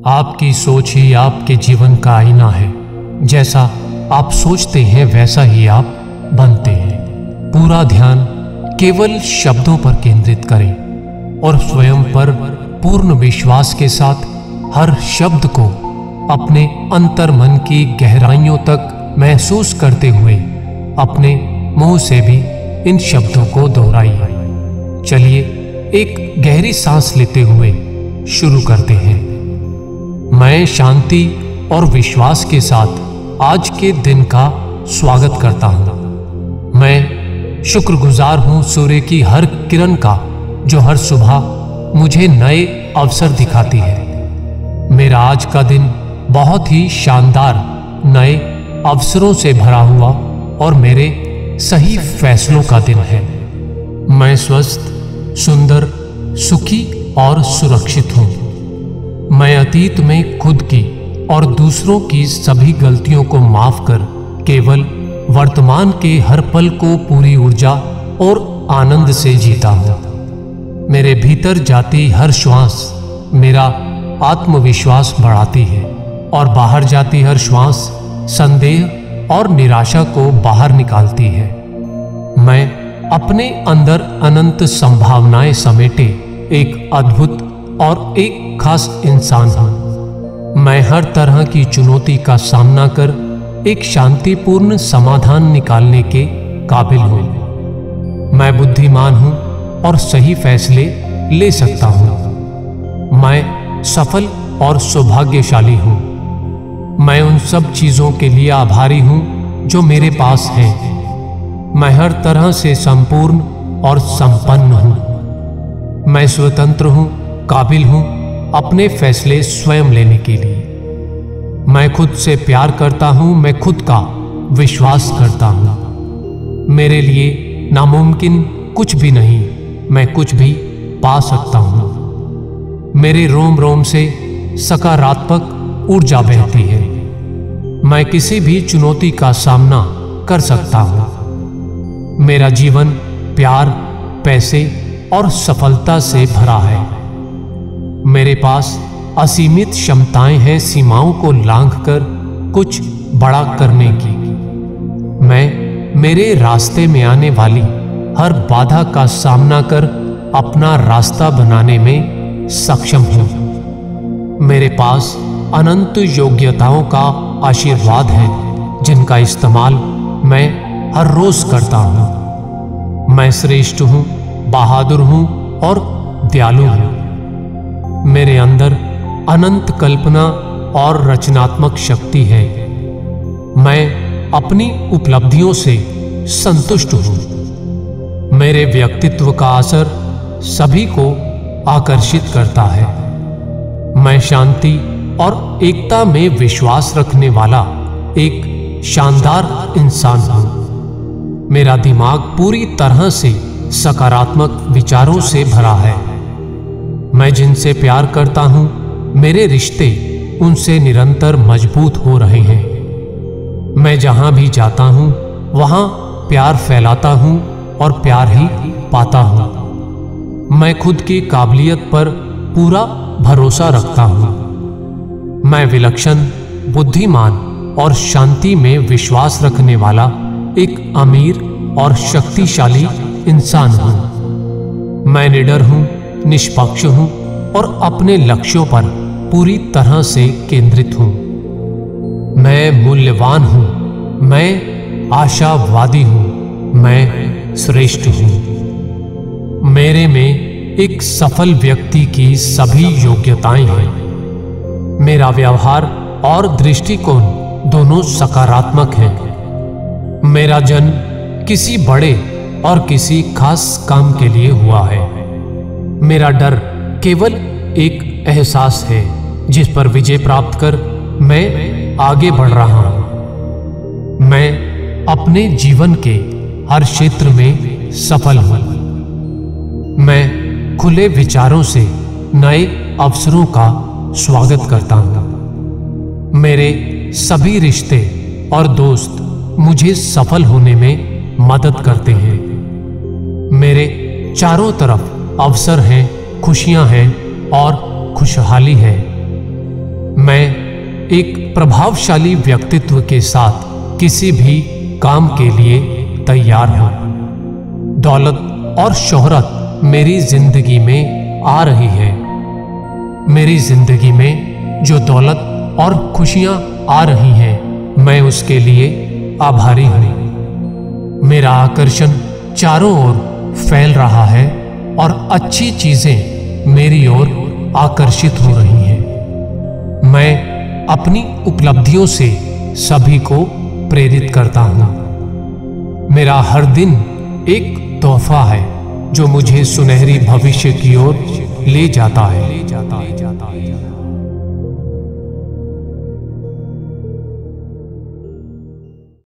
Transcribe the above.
आपकी सोच ही आपके जीवन का आईना है। जैसा आप सोचते हैं वैसा ही आप बनते हैं। पूरा ध्यान केवल शब्दों पर केंद्रित करें और स्वयं पर पूर्ण विश्वास के साथ हर शब्द को अपने अंतर मन की गहराइयों तक महसूस करते हुए अपने मुंह से भी इन शब्दों को दोहराइए। चलिए एक गहरी सांस लेते हुए शुरू करते हैं। मैं शांति और विश्वास के साथ आज के दिन का स्वागत करता हूं। मैं शुक्रगुजार हूं सूर्य की हर किरण का जो हर सुबह मुझे नए अवसर दिखाती है। मेरा आज का दिन बहुत ही शानदार नए अवसरों से भरा हुआ और मेरे सही फैसलों का दिन है। मैं स्वस्थ, सुंदर, सुखी और सुरक्षित हूं। मैं अतीत में खुद की और दूसरों की सभी गलतियों को माफ कर केवल वर्तमान के हर पल को पूरी ऊर्जा और आनंद से जीता हूं। मेरे भीतर जाती हर श्वास मेरा आत्मविश्वास बढ़ाती है और बाहर जाती हर श्वास संदेह और निराशा को बाहर निकालती है। मैं अपने अंदर अनंत संभावनाएं समेटे एक अद्भुत और एक खास इंसान हूं। मैं हर तरह की चुनौती का सामना कर एक शांतिपूर्ण समाधान निकालने के काबिल हूं। मैं बुद्धिमान हूं और सही फैसले ले सकता हूं। मैं सफल और सौभाग्यशाली हूं। मैं उन सब चीजों के लिए आभारी हूं जो मेरे पास हैं। मैं हर तरह से संपूर्ण और संपन्न हूं। मैं स्वतंत्र हूं, काबिल हूं अपने फैसले स्वयं लेने के लिए। मैं खुद से प्यार करता हूं, मैं खुद का विश्वास करता हूं। मेरे लिए नामुमकिन कुछ भी नहीं, मैं कुछ भी पा सकता हूं। मेरे रोम रोम से सकारात्मक ऊर्जा बहती है। मैं किसी भी चुनौती का सामना कर सकता हूं। मेरा जीवन प्यार, पैसे और सफलता से भरा है। मेरे पास असीमित क्षमताएं हैं सीमाओं को लांघकर कुछ बड़ा करने की। मैं मेरे रास्ते में आने वाली हर बाधा का सामना कर अपना रास्ता बनाने में सक्षम हूं। मेरे पास अनंत योग्यताओं का आशीर्वाद है जिनका इस्तेमाल मैं हर रोज करता हूं। मैं श्रेष्ठ हूं, बहादुर हूं और दयालु हूं। मेरे अंदर अनंत कल्पना और रचनात्मक शक्ति है। मैं अपनी उपलब्धियों से संतुष्ट हूं। मेरे व्यक्तित्व का असर सभी को आकर्षित करता है। मैं शांति और एकता में विश्वास रखने वाला एक शानदार इंसान हूं। मेरा दिमाग पूरी तरह से सकारात्मक विचारों से भरा है। मैं जिनसे प्यार करता हूं, मेरे रिश्ते उनसे निरंतर मजबूत हो रहे हैं। मैं जहां भी जाता हूं, वहां प्यार फैलाता हूं और प्यार ही पाता हूं। मैं खुद की काबिलियत पर पूरा भरोसा रखता हूं। मैं विलक्षण, बुद्धिमान और शांति में विश्वास रखने वाला एक अमीर और शक्तिशाली इंसान हूं। मैं निडर हूं, निष्पक्ष हूं और अपने लक्ष्यों पर पूरी तरह से केंद्रित हूं। मैं मूल्यवान हूं, मैं आशावादी हूं, मैं श्रेष्ठ हूं। मेरे में एक सफल व्यक्ति की सभी योग्यताएं हैं। मेरा व्यवहार और दृष्टिकोण दोनों सकारात्मक हैं। मेरा जन्म किसी बड़े और किसी खास काम के लिए हुआ है। मेरा डर केवल एक एहसास है जिस पर विजय प्राप्त कर मैं आगे बढ़ रहा हूं। मैं अपने जीवन के हर क्षेत्र में सफल हूं। मैं खुले विचारों से नए अवसरों का स्वागत करता हूं। मेरे सभी रिश्ते और दोस्त मुझे सफल होने में मदद करते हैं। मेरे चारों तरफ अवसर हैं, खुशियां हैं और खुशहाली है। मैं एक प्रभावशाली व्यक्तित्व के साथ किसी भी काम के लिए तैयार हूं। दौलत और शोहरत मेरी जिंदगी में आ रही है। मेरी जिंदगी में जो दौलत और खुशियां आ रही हैं, मैं उसके लिए आभारी हूं। मेरा आकर्षण चारों ओर फैल रहा है और अच्छी चीजें मेरी ओर आकर्षित हो रही हैं। मैं अपनी उपलब्धियों से सभी को प्रेरित करता हूं। मेरा हर दिन एक तोहफा है जो मुझे सुनहरी भविष्य की ओर ले जाता है।